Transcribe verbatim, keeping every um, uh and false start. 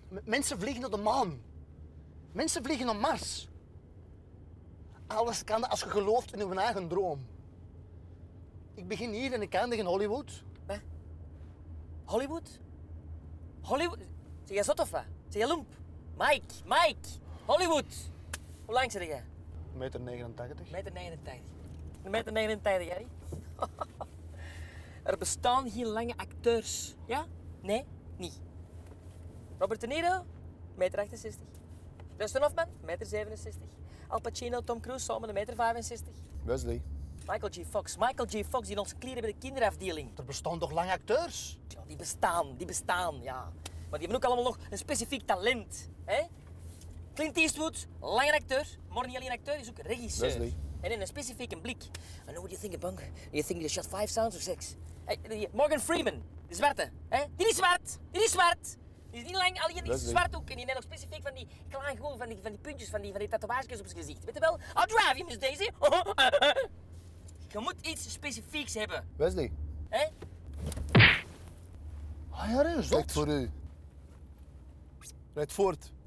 M mensen vliegen naar de maan. Mensen vliegen naar Mars. Alles kan als je gelooft in je eigen droom. Ik begin hier en ik eindig in Hollywood. Wat? Hollywood? Hollywood? Zeg jij zot of wat? Zeg jij lump? Mike, Mike, Hollywood. Hoe lang zit jij? een meter negenentachtig. een meter negenentachtig. een meter negenentachtig, hè? Er bestaan geen lange acteurs. Ja? Nee? Niet. Robert De Niro? een meter achtenzestig. Dustin Hoffman? een meter zevenenzestig. Al Pacino, Tom Cruise samen een meter vijfenzestig. Wesley. Michael J. Fox. Michael J. Fox die in onze kleren bij de kinderafdeling. Er bestaan toch lange acteurs? Ja, die bestaan, die bestaan, ja. Maar die hebben ook allemaal nog een specifiek talent. Hè? Clint Eastwood, lange acteur, maar niet alleen acteur, is ook regisseur. Wesley. En in een specifieke blik. I know what you think, Bunk. You think you shot five sounds or six? Hey, Morgan Freeman, de zwarte. Hè? Die is zwart, die is zwart. Die is niet lang, alleen die is zwart ook. En die heeft nog specifiek van die klein gewoon van die, van die puntjes, van die, van die tatoeages op zijn gezicht. Weet je wel? I'll drive you, Miss Daisy. Je moet iets specifieks hebben. Wesley. Hè? Ah ja, dat is Respect voor u. Rijd voort.